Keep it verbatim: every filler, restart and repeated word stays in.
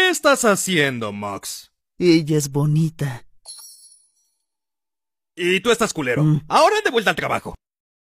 ¿Qué estás haciendo, Mox? Ella es bonita. Y tú estás culero. Mm. Ahora de vuelta al trabajo.